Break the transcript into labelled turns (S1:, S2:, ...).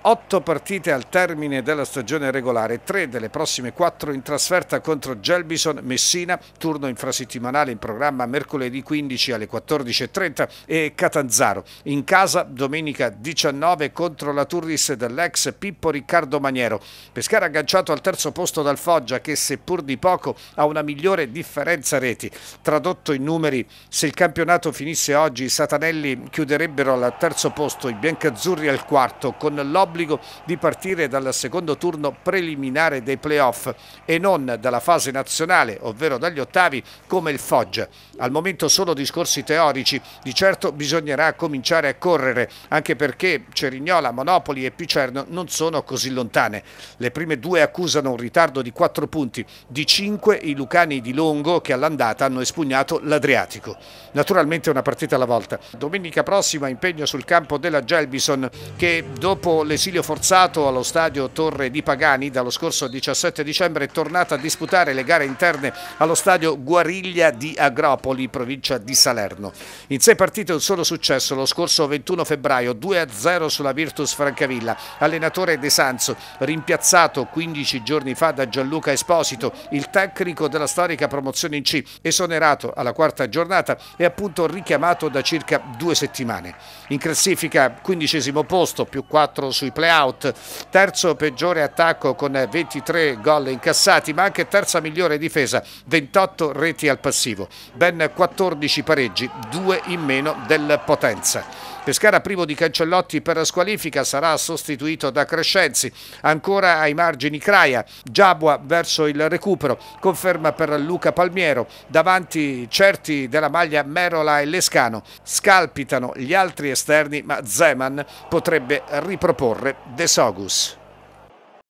S1: 8 partite al termine della stagione regolare, 3 delle prossime 4 in trasferta contro Gelbison, Messina, turno infrasettimanale in programma mercoledì 15 alle 14:30 e Catanzaro. In casa domenica 19 contro la Turris dell'ex Pippo Riccardo Maniero. Pescara agganciato al terzo posto dal Foggia che seppur di poco ha una migliore differenza reti. Tradotto in numeri, se il campionato finisse oggi i satanelli chiuderebbero al terzo posto, i biancazzurri al quarto, con l'obbligo di partire dal secondo turno preliminare dei playoff e non dalla fase nazionale, ovvero dagli ottavi come il Foggia. Al momento solo discorsi teorici, di certo bisognerà cominciare a correre, anche perché Cerignola, Monopoli e Picerno non sono così lontane. Le prime due accusano un ritardo di 4 punti, di 5 i lucani di Longo che all'andata hanno espugnato l'Adriatico. Naturalmente una partita alla volta. Domenica prossima impegno sul campo della Gelbison che dopo l'esilio forzato allo stadio Torre di Pagani dallo scorso 17 dicembre è tornata a disputare le gare interne allo stadio Guariglia di Agropoli, provincia di Salerno. In 6 partite un solo successo lo scorso 21 febbraio, 2-0 sulla Virtus Francavilla. Allenatore De Sanzo, rimpiazzato 15 giorni fa da Gianluca Esposito, il tecnico della storica promozione in C, esonerato alla quarta giornata e appunto richiamato da circa 2 settimane. In classifica 15° posto, più 4 sui play-out, terzo peggiore attacco con 23 gol incassati, ma anche terza migliore difesa, 28 reti al passivo, ben 14 pareggi, 2 in meno del Potenza. Pescara privo di Cancellotti per squalifica, sarà sostituito da Crescenzi, ancora ai margini Craia, Giabua verso il recupero, conferma per Luca Palmiero, davanti certi della maglia Merola e Lescano, scalpitano gli altri esterni ma Zeman potrebbe riproporre De Sogus.